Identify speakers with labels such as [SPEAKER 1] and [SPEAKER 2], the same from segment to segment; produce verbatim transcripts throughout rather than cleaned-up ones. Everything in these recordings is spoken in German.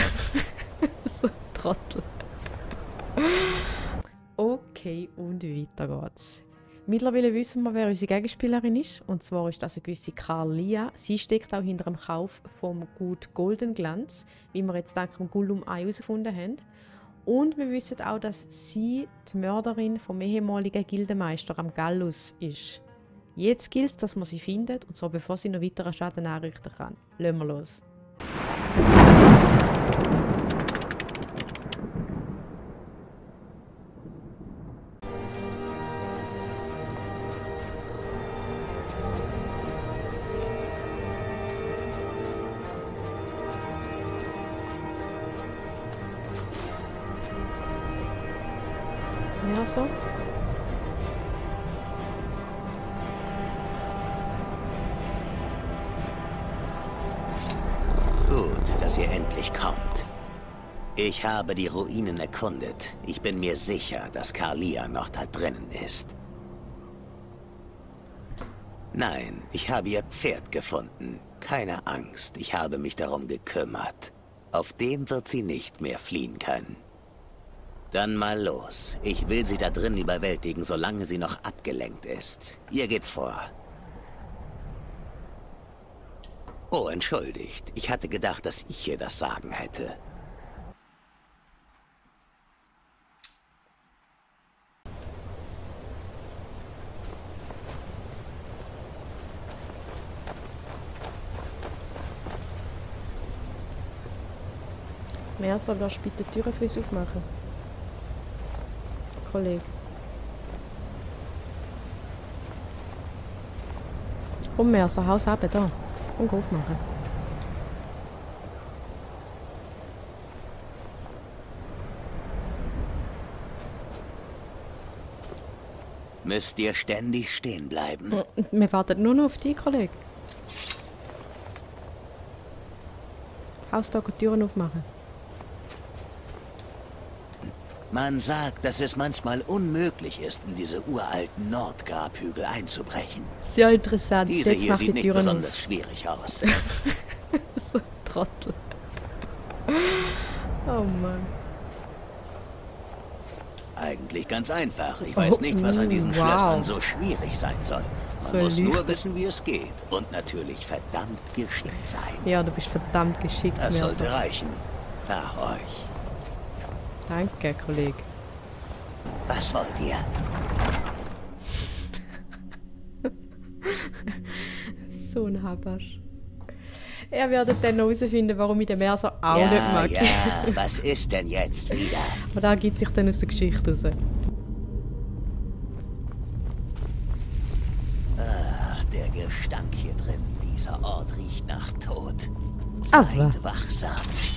[SPEAKER 1] So ein Trottel. Okay, und weiter geht's. Mittlerweile wissen wir, wer unsere Gegenspielerin ist. Und zwar ist das eine gewisse Carlia. Sie steckt auch hinter dem Kauf vom Gut Golden Glanz, wie wir jetzt dank dem Gollum Ei herausgefunden haben. Und wir wissen auch, dass sie die Mörderin vom ehemaligen Gildemeister am Gallus ist. Jetzt gilt es, dass man sie findet, und zwar bevor sie noch weiteren Schaden anrichten kann. Lassen wir los. Ja, so.
[SPEAKER 2] Gut, dass ihr endlich kommt. Ich habe die Ruinen erkundet. Ich bin mir sicher, dass Carlia noch da drinnen ist. Nein, ich habe ihr Pferd gefunden. Keine Angst, ich habe mich darum gekümmert. Auf dem wird sie nicht mehr fliehen können. Dann mal los. Ich will sie da drin überwältigen, solange sie noch abgelenkt ist. Ihr geht vor. Oh, entschuldigt. Ich hatte gedacht, dass ich ihr das Sagen hätte.
[SPEAKER 1] Wer soll das bitte die Türen für uns aufmachen? Kollege. Komm mehr, so Haus ab, da. Und aufmachen.
[SPEAKER 2] Müsst ihr ständig stehen bleiben?
[SPEAKER 1] Wir warten nur noch auf dich, Kollege. Haustag und Türen aufmachen.
[SPEAKER 2] Man sagt, dass es manchmal unmöglich ist, in diese uralten Nordgrabhügel einzubrechen.
[SPEAKER 1] Sehr interessant.
[SPEAKER 2] Diese
[SPEAKER 1] Jetzt
[SPEAKER 2] hier
[SPEAKER 1] mach
[SPEAKER 2] sieht
[SPEAKER 1] die
[SPEAKER 2] nicht
[SPEAKER 1] Türen
[SPEAKER 2] besonders
[SPEAKER 1] auf.
[SPEAKER 2] schwierig aus.
[SPEAKER 1] So ein Trottel. Oh Mann.
[SPEAKER 2] Eigentlich ganz einfach. Ich weiß
[SPEAKER 1] Oh,
[SPEAKER 2] nicht, was an diesen
[SPEAKER 1] wow.
[SPEAKER 2] Schlössern so schwierig sein soll. Man
[SPEAKER 1] So
[SPEAKER 2] muss
[SPEAKER 1] Lüchte.
[SPEAKER 2] nur wissen, wie es geht. Und natürlich verdammt geschickt sein.
[SPEAKER 1] Ja, du bist verdammt geschickt.
[SPEAKER 2] Das
[SPEAKER 1] Mersa.
[SPEAKER 2] sollte reichen. Nach euch.
[SPEAKER 1] Danke, Kollege.
[SPEAKER 2] Was wollt ihr?
[SPEAKER 1] So ein Habasch. Er wird dann herausfinden, warum ich den Mersa auch nicht
[SPEAKER 2] Ja,
[SPEAKER 1] mag.
[SPEAKER 2] ja, was ist denn jetzt wieder?
[SPEAKER 1] Aber da gibt sich dann aus der Geschichte raus.
[SPEAKER 2] Ah, der Gestank hier drin. Dieser Ort riecht nach Tod.
[SPEAKER 1] Aber-
[SPEAKER 2] Seid wachsam.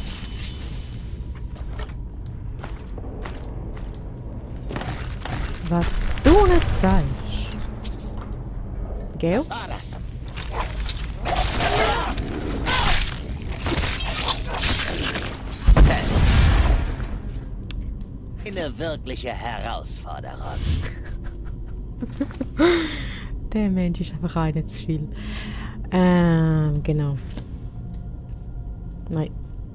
[SPEAKER 1] Was du nicht sagst. Gell?
[SPEAKER 2] Was war das? Eine wirkliche Herausforderung.
[SPEAKER 1] Der Mensch ist einfach einer zu viel. Ähm, genau. Nein.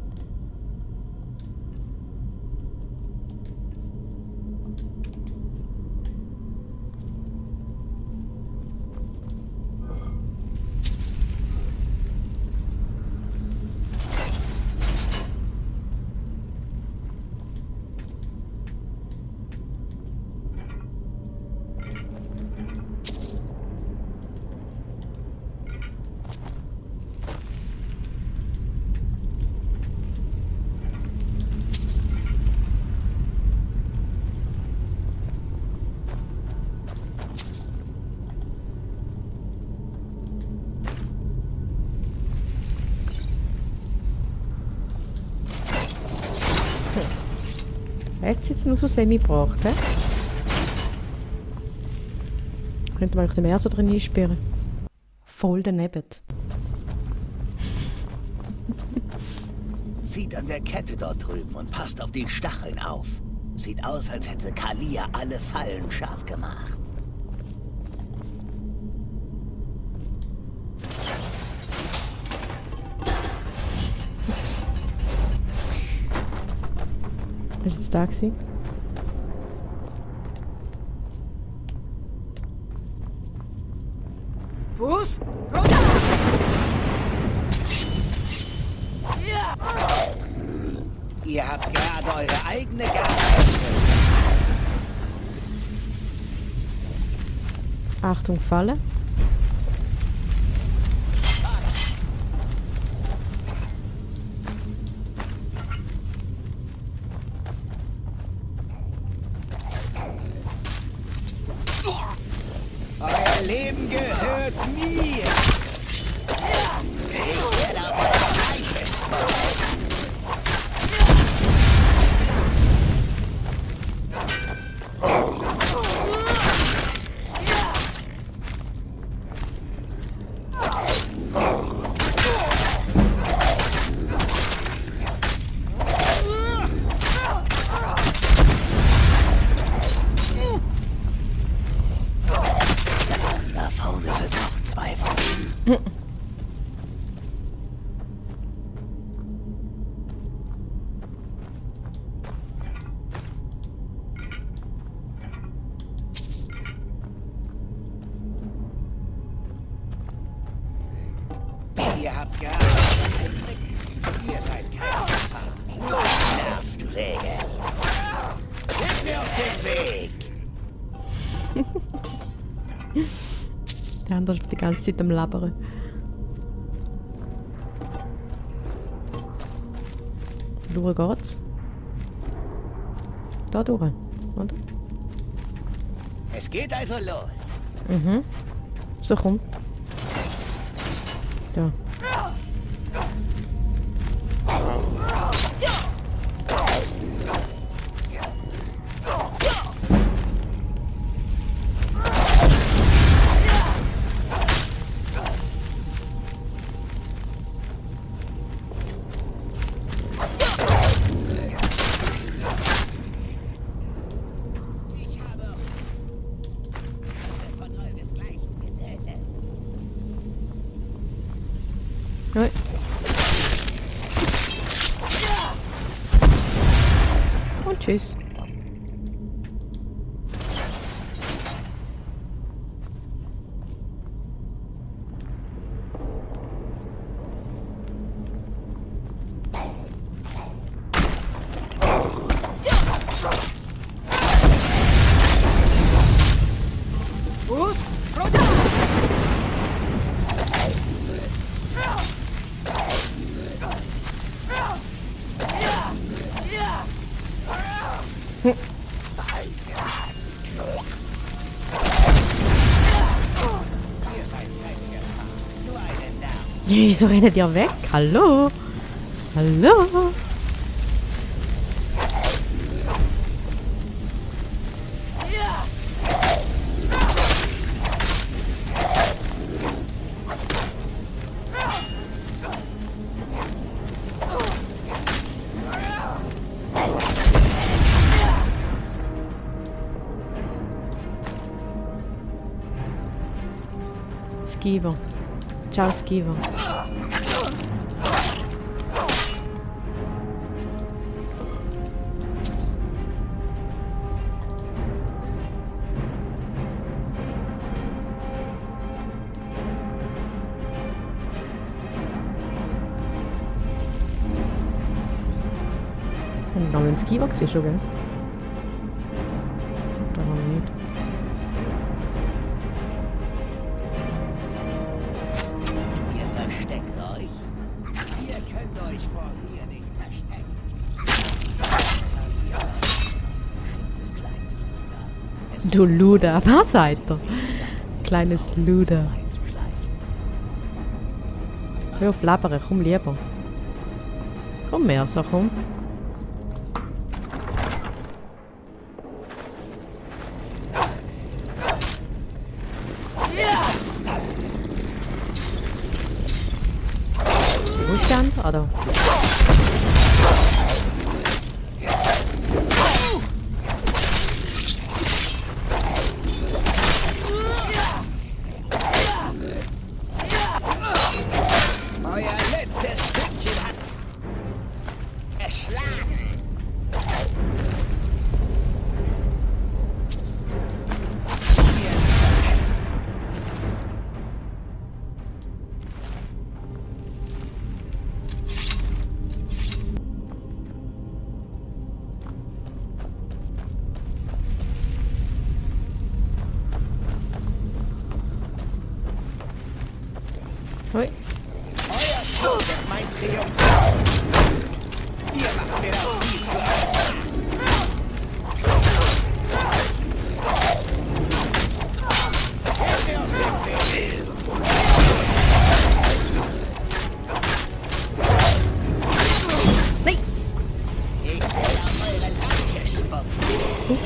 [SPEAKER 1] Hat es jetzt nur so semi gebracht, hä? Könnte man auch den Mersa drin einsperren. Voll daneben.
[SPEAKER 2] Zieht an der Kette dort drüben und passt auf den Stacheln auf. Sieht aus, als hätte Carlia alle Fallen scharf gemacht.
[SPEAKER 1] Was ist da gewesen?
[SPEAKER 3] Fuß runter!
[SPEAKER 2] Ihr habt gerade eure eigene Gabe.
[SPEAKER 1] Achtung, Falle.
[SPEAKER 2] Euer Leben gehört mir. Ich werde auf eure Leiche spucken. Da vorne sind noch zwei von ihnen. Ihr habt gerade... Ihr seid keine Gefahr. Nur eine Nervensäge. Geht mir aus dem Weg!
[SPEAKER 1] Der andere ist die ganze Zeit am Labern. Durch geht's. Da durch, oder?
[SPEAKER 2] Es geht also los.
[SPEAKER 1] Mhm. So, komm. Da.
[SPEAKER 2] Ich habe von euresgleichen getötet.
[SPEAKER 1] Ui. Und tschüss.
[SPEAKER 3] Fuß runter!
[SPEAKER 2] Ihr seid keine Gefahr. Nur eine Nerv.
[SPEAKER 1] Wieso rennt ihr weg? Hallo? Hallo? Skiver. Ciao, Skiver. Und noch ein Skiver gesehen schon, gell? Da war nicht.
[SPEAKER 2] Ihr versteckt euch. Ihr könnt euch vor mir nicht verstecken. Das kleines Luder.
[SPEAKER 1] Du Luder, was seid ihr? Kleines Luder. Hör auf labern, komm lieber. Komm mehr, so komm. Wo ist der andere? Ah, da.
[SPEAKER 2] Euer letztes Stückchen hat erschlagen.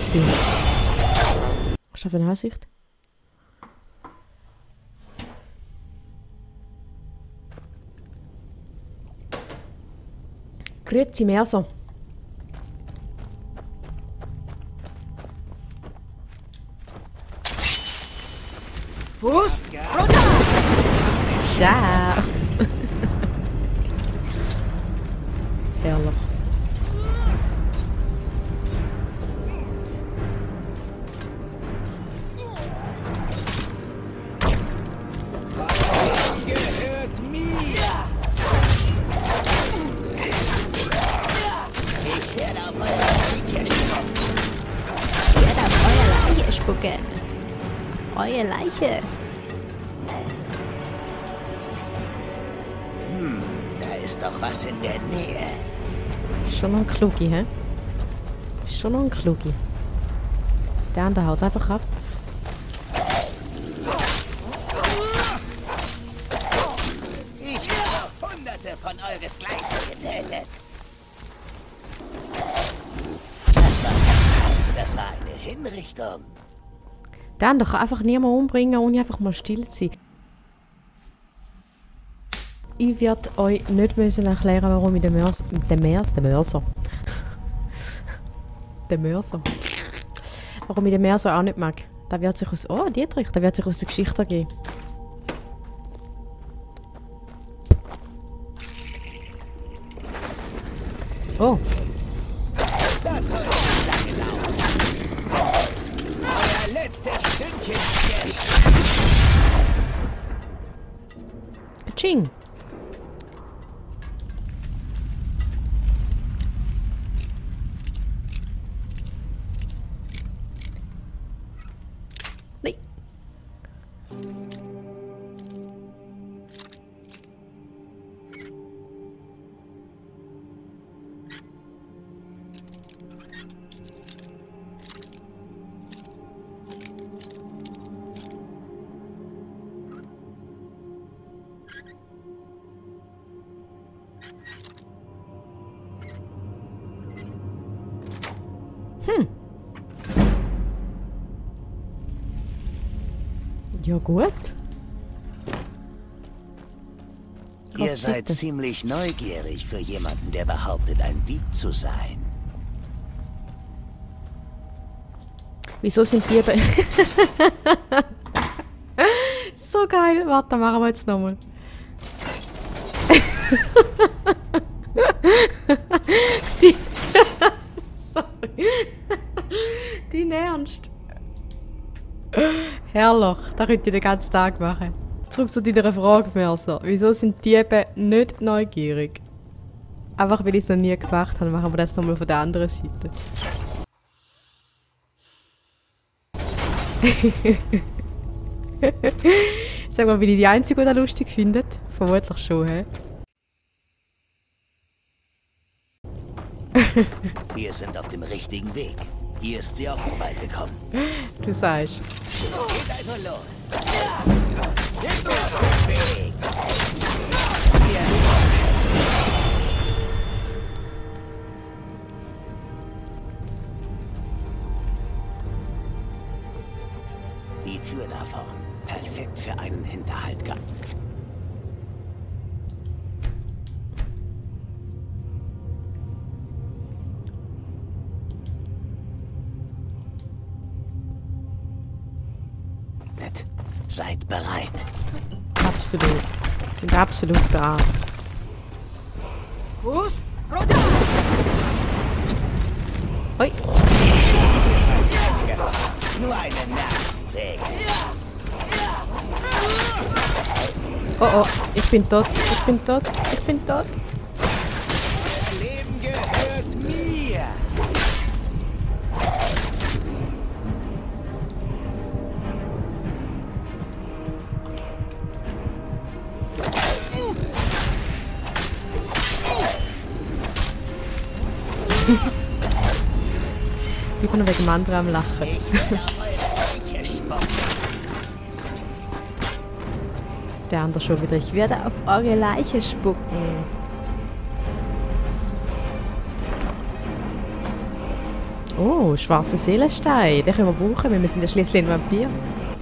[SPEAKER 1] gewesen. Was ist das für eine Ansicht? Grüezi, Merso.
[SPEAKER 3] Fuß runter!
[SPEAKER 1] Ciao. Herrlich.
[SPEAKER 2] Gehört mir! Ich werde auf eure Leiche spucken.
[SPEAKER 4] Ich werde auf eure Leiche spucken. Auf eure Leiche.
[SPEAKER 2] Hm, da ist doch was in der Nähe.
[SPEAKER 1] Schon noch ein Klugi, hä? Schon noch ein Klugi. Der andere haut einfach ab.
[SPEAKER 2] Ich habe hunderte von euresgleichen getötet. Das war, das war eine Hinrichtung.
[SPEAKER 1] Der andere kann einfach niemanden umbringen, ohne einfach mal still zu sein. Ich werde euch nicht müssen erklären, warum ich den Mörser... Den Mörser... Den Mörser... den Mörser... Warum ich den Mörser auch nicht mag. Der wird sich aus... Oh, Dietrich, der wird sich aus der Geschichte ergeben. Oh.
[SPEAKER 2] Das soll nicht lange dauern. Euer letztes Stündchen ist
[SPEAKER 1] Kaching. Nein. Hm. Ja gut.
[SPEAKER 2] Ihr
[SPEAKER 1] Auf
[SPEAKER 2] seid
[SPEAKER 1] Seite.
[SPEAKER 2] ziemlich neugierig für jemanden, der behauptet, ein Dieb zu sein.
[SPEAKER 1] Wieso sind die... Be so geil. Warte, machen wir jetzt nochmal. die... Sorry. Dein Ernst? Herrlich. Das könnt ihr den ganzen Tag machen. Zurück zu deiner Frage, Mercer. Wieso sind Diebe nicht neugierig? Einfach weil ich es noch nie gemacht habe, machen wir das nochmal von der anderen Seite. Sag mal, bin ich die Einzige, die das lustig findet? Vermutlich schon, hä?
[SPEAKER 2] Wir sind auf dem richtigen Weg. Hier ist sie auch vorbeigekommen.
[SPEAKER 1] Du sagst.
[SPEAKER 2] Es geht also los. Gebt mir auf den Weg. Die Tür da vorn. Perfekt für einen Hinterhaltgang. Nett. Seid bereit.
[SPEAKER 1] Absolut. Sind absolut da.
[SPEAKER 3] Fuß runter!
[SPEAKER 1] Ui.
[SPEAKER 2] Nur eine Nervensäge.
[SPEAKER 1] Oh oh, ich bin tot. Ich bin tot. Ich bin tot.
[SPEAKER 2] Euer Leben gehört mir.
[SPEAKER 1] Ich bin noch wegen dem anderen am Lachen.
[SPEAKER 2] Ich werde auf eure Leiche spucken.
[SPEAKER 1] Der andere schon wieder. Ich werde auf eure Leiche spucken. Oh, schwarzer Seelenstein. Den können wir brauchen, weil wir sind ja schließlich ein Vampir.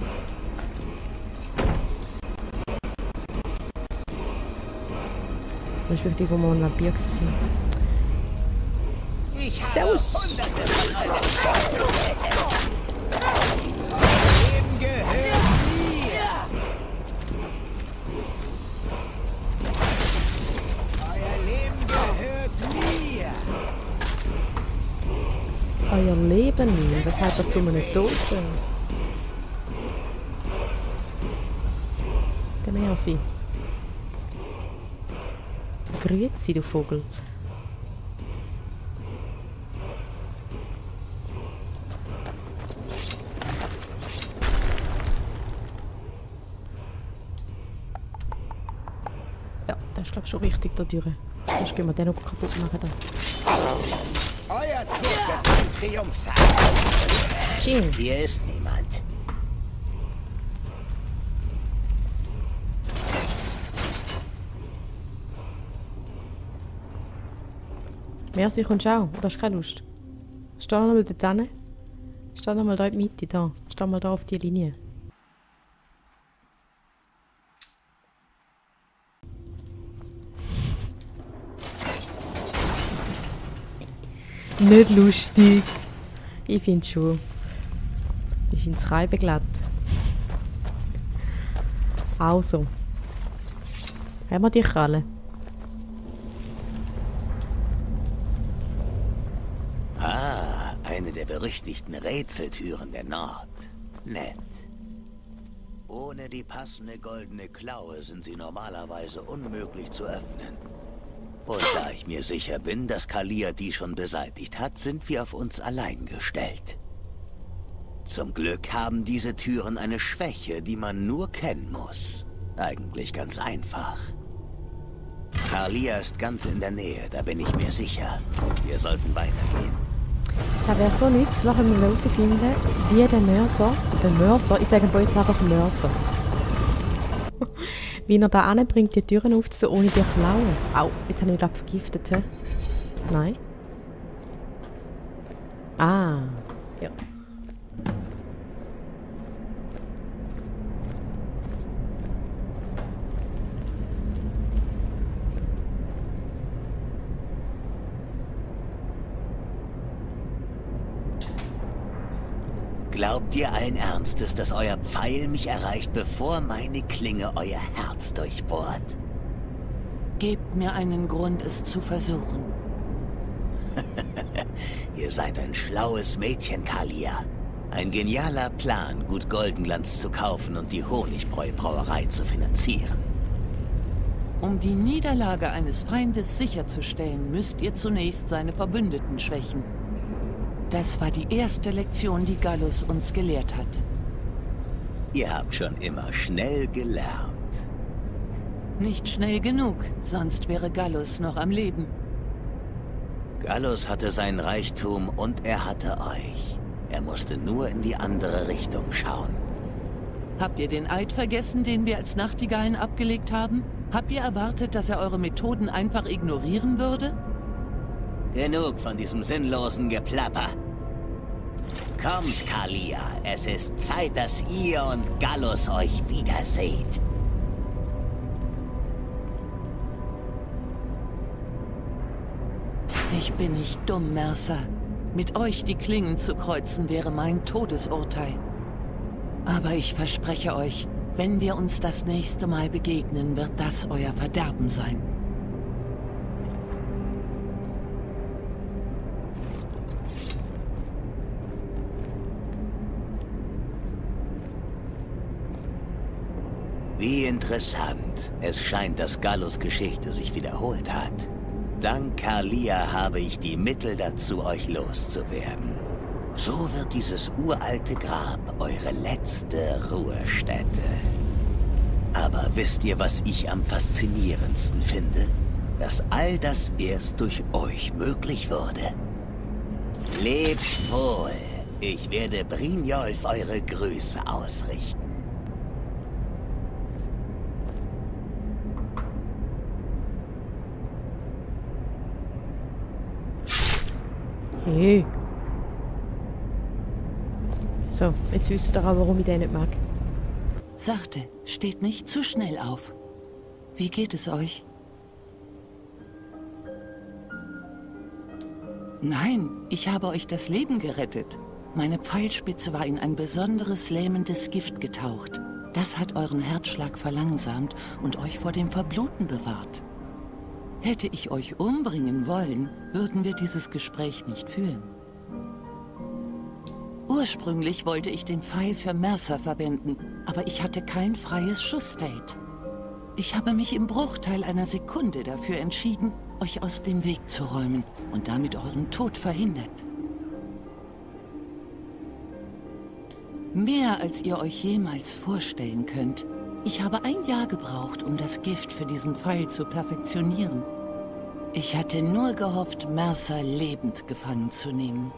[SPEAKER 1] Das ist wirklich, wo wir ein Vampir waren. Servus! Euer Leben, was hat er zu einem Toten? Der Merci. Grüezi, du Vogel. Ja, das ist glaube ich schon richtig da durch. Sonst gehen wir den noch kaputt machen. Da.
[SPEAKER 2] Euer Tod wird ein Triumph sein.
[SPEAKER 1] Schön.
[SPEAKER 2] Hier ist niemand.
[SPEAKER 1] Merci, kommst du auch? Oder hast du keine Lust? Steh noch mal dort hin. Steh noch mal da in die Mitte, da. Steh mal da auf die Linie. Nicht lustig. Ich finde schon. Ich finde es reibeglatt. Also. Haben wir die Kralle?
[SPEAKER 2] Ah, eine der berüchtigten Rätseltüren der Nord. Nett. Ohne die passende goldene Klaue sind sie normalerweise unmöglich zu öffnen. Und da ich mir sicher bin, dass Kalia die schon beseitigt hat, sind wir auf uns allein gestellt. Zum Glück haben diese Türen eine Schwäche, die man nur kennen muss. Eigentlich ganz einfach. Kalia ist ganz in der Nähe, da bin ich mir sicher. Wir sollten weitergehen.
[SPEAKER 1] Da wäre so nichts, lassen wir herausfinden, wie der Mörser, der Mörser, ich sage jetzt einfach Mörser, wie er da anbringt, die Türen aufzutun, ohne die Klauen. Au, jetzt habe ich mich gerade vergiftet. He? Nein. Ah, ja.
[SPEAKER 2] Glaubt ihr allen Ernstes, dass euer Pfeil mich erreicht, bevor meine Klinge euer Herz durchbohrt?
[SPEAKER 3] Gebt mir einen Grund, es zu versuchen.
[SPEAKER 2] Ihr seid ein schlaues Mädchen, Kalia. Ein genialer Plan, Gut Goldenglanz zu kaufen und die Honigbräu-Brauerei zu finanzieren.
[SPEAKER 3] Um die Niederlage eines Feindes sicherzustellen, müsst ihr zunächst seine Verbündeten schwächen. Das war die erste Lektion, die Gallus uns gelehrt hat.
[SPEAKER 2] Ihr habt schon immer schnell gelernt.
[SPEAKER 3] Nicht schnell genug, sonst wäre Gallus noch am Leben.
[SPEAKER 2] Gallus hatte seinen Reichtum und er hatte euch. Er musste nur in die andere Richtung schauen.
[SPEAKER 3] Habt ihr den Eid vergessen, den wir als Nachtigallen abgelegt haben? Habt ihr erwartet, dass er eure Methoden einfach ignorieren würde?
[SPEAKER 2] Genug von diesem sinnlosen Geplapper. Kommt, Kalia. Es ist Zeit, dass ihr und Gallus euch wiederseht.
[SPEAKER 3] Ich bin nicht dumm, Mercer. Mit euch die Klingen zu kreuzen wäre mein Todesurteil. Aber ich verspreche euch, wenn wir uns das nächste Mal begegnen, wird das euer Verderben sein.
[SPEAKER 2] Wie interessant. Es scheint, dass Gallus Geschichte sich wiederholt hat. Dank Kalia habe ich die Mittel dazu, euch loszuwerden. So wird dieses uralte Grab eure letzte Ruhestätte. Aber wisst ihr, was ich am faszinierendsten finde? Dass all das erst durch euch möglich wurde. Lebt wohl. Ich werde Brynjolf eure Grüße ausrichten.
[SPEAKER 1] Hey. So, jetzt wisst ihr auch, warum ich den nicht mag.
[SPEAKER 3] Sachte, steht nicht zu schnell auf. Wie geht es euch? Nein, ich habe euch das Leben gerettet. Meine Pfeilspitze war in ein besonderes lähmendes Gift getaucht. Das hat euren Herzschlag verlangsamt und euch vor dem Verbluten bewahrt. Hätte ich euch umbringen wollen, würden wir dieses Gespräch nicht führen. Ursprünglich wollte ich den Pfeil für Mercer verwenden, aber ich hatte kein freies Schussfeld. Ich habe mich im Bruchteil einer Sekunde dafür entschieden, euch aus dem Weg zu räumen und damit euren Tod verhindert. Mehr als ihr euch jemals vorstellen könnt. Ich habe ein Jahr gebraucht, um das Gift für diesen Pfeil zu perfektionieren. Ich hatte nur gehofft, Mercer lebend gefangen zu nehmen.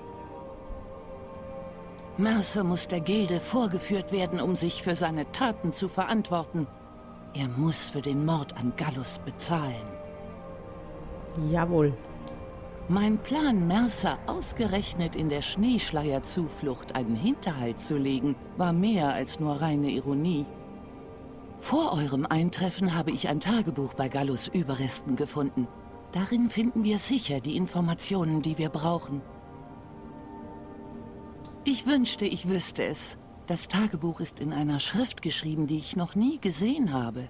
[SPEAKER 3] Mercer muss der Gilde vorgeführt werden, um sich für seine Taten zu verantworten. Er muss für den Mord an Gallus bezahlen.
[SPEAKER 1] Jawohl.
[SPEAKER 3] Mein Plan, Mercer ausgerechnet in der Schneeschleierzuflucht einen Hinterhalt zu legen, war mehr als nur reine Ironie. Vor eurem Eintreffen habe ich ein Tagebuch bei Gallus Überresten gefunden. Darin finden wir sicher die Informationen, die wir brauchen. Ich wünschte, ich wüsste es. Das Tagebuch ist in einer Schrift geschrieben, die ich noch nie gesehen habe.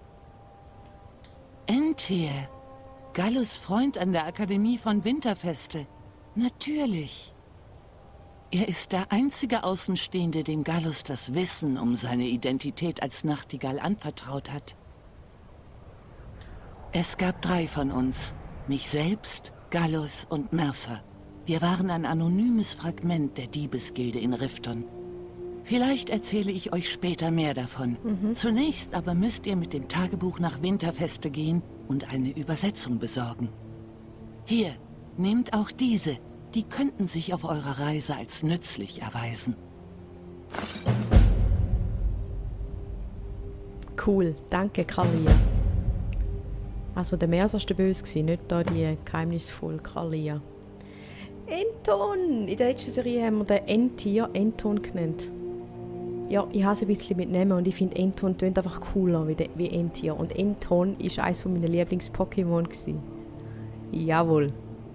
[SPEAKER 3] Entyr, Gallus Freund an der Akademie von Winterfeste. Natürlich. Er ist der einzige Außenstehende, dem Gallus das Wissen um seine Identität als Nachtigall anvertraut hat. Es gab drei von uns. Mich selbst, Gallus und Mercer. Wir waren ein anonymes Fragment der Diebesgilde in Rifton. Vielleicht erzähle ich euch später mehr davon. Mhm. Zunächst aber müsst ihr mit dem Tagebuch nach Winterfeste gehen und eine Übersetzung besorgen. Hier, nehmt auch diese. Die könnten sich auf eurer Reise als nützlich erweisen.
[SPEAKER 1] Cool, danke, Kalia. Also der Mercer war der Böse, nicht da die geheimnisvolle Kalia. Enton! In der letzten Serie haben wir den Entyr Enton genannt. Ja, ich habe es ein bisschen mit Namen und ich finde Enton tönt einfach cooler wie, de, wie Entyr. Und Enton war eines meiner Lieblings-Pokémon. Jawohl.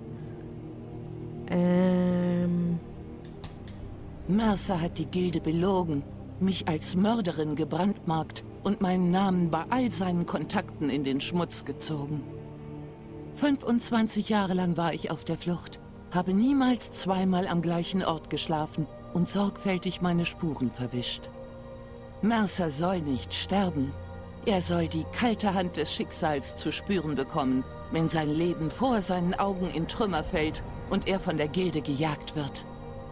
[SPEAKER 1] Ähm...
[SPEAKER 3] Mercer hat die Gilde belogen, mich als Mörderin gebrandmarkt und meinen Namen bei all seinen Kontakten in den Schmutz gezogen. fünfundzwanzig Jahre lang war ich auf der Flucht, habe niemals zweimal am gleichen Ort geschlafen und sorgfältig meine Spuren verwischt. Mercer soll nicht sterben. Er soll die kalte Hand des Schicksals zu spüren bekommen, wenn sein Leben vor seinen Augen in Trümmer fällt und er von der Gilde gejagt wird.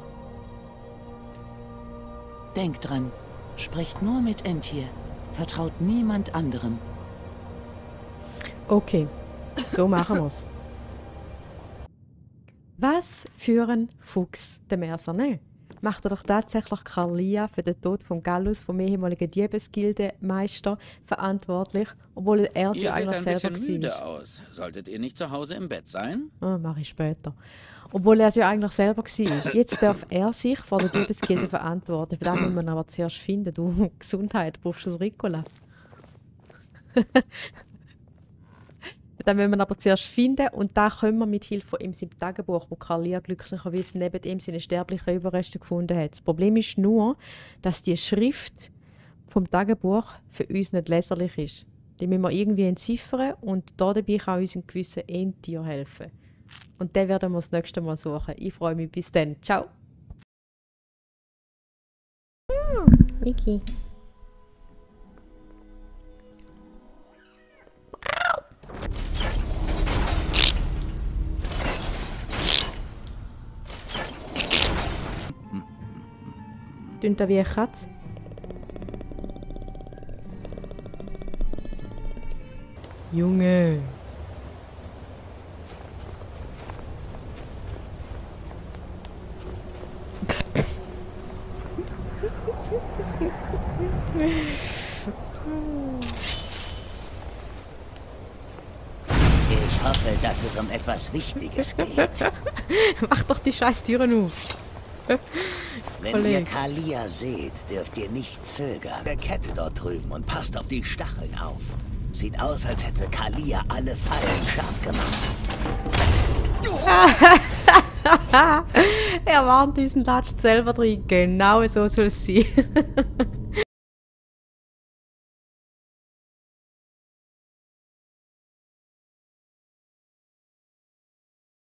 [SPEAKER 3] Denkt dran, sprecht nur mit Entyr, vertraut niemand anderem.
[SPEAKER 1] Okay, so machen wir's. Was für ein Fuchs, der Mercer, ne? Macht er doch tatsächlich Kalia für den Tod von Gallus, vom ehemaligen Diebesgilde-Meister, verantwortlich, obwohl er es ja eigentlich selber war.
[SPEAKER 5] Ihr seht ein bisschen müde aus. Solltet ihr nicht zu Hause im Bett sein?
[SPEAKER 1] Oh, mache ich später. Obwohl er es ja eigentlich selber war. Jetzt darf er sich vor der Diebesgilde verantworten. Für das muss man aber zuerst finden. Du, Gesundheit, brauchst du das Ricola? Dann müssen wir aber zuerst finden und da können wir mit Hilfe von ihm seinem Tagebuch, wo Kalia glücklicherweise neben ihm seine sterblichen Überreste gefunden hat. Das Problem ist nur, dass die Schrift vom Tagebuch für uns nicht leserlich ist. Die müssen wir irgendwie entziffern und dabei kann uns ein gewisser Entyr helfen. Und den werden wir das nächste Mal suchen. Ich freue mich. Bis dann. Ciao.
[SPEAKER 4] Vicky.
[SPEAKER 1] Tönt er wie eine Katze? Junge!
[SPEAKER 2] Ich hoffe, dass es um etwas Wichtiges geht.
[SPEAKER 1] Mach doch die scheiß Türen auf.
[SPEAKER 2] Wenn ihr Kalia seht, dürft ihr nicht zögern. Der Kette dort drüben und passt auf die Stacheln auf. Sieht aus, als hätte Kalia alle Fallen scharf gemacht.
[SPEAKER 1] Er warnt diesen Latsch selber drin. Genau so soll es sein.